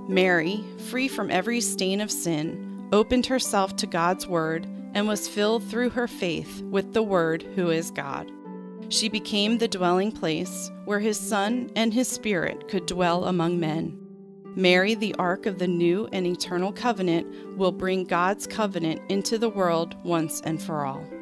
Mary, free from every stain of sin, opened herself to God's word and was filled through her faith with the Word who is God. She became the dwelling place where His Son and His Spirit could dwell among men. Mary, the ark of the new and eternal covenant, will bring God's covenant into the world once and for all.